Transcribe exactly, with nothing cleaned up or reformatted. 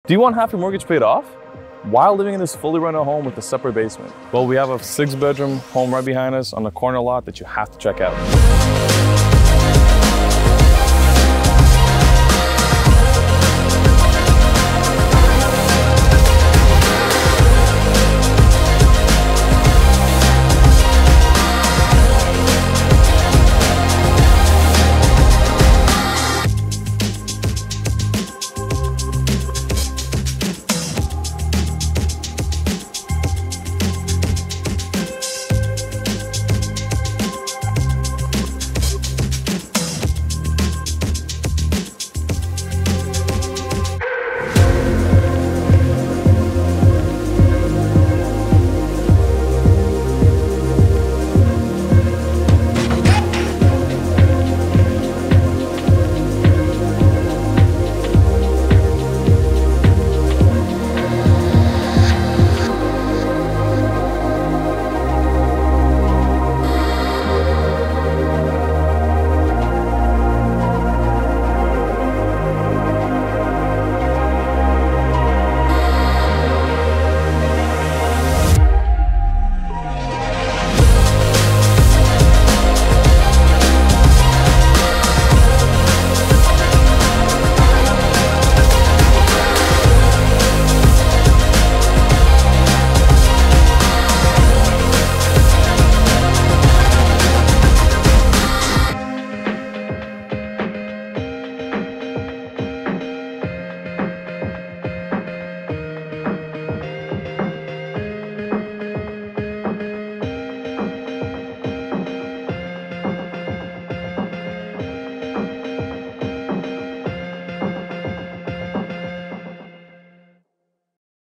Do you want half your mortgage paid off while living in this fully rented home with a separate basement? Well, we have a six bedroom home right behind us on the corner lot that you have to check out.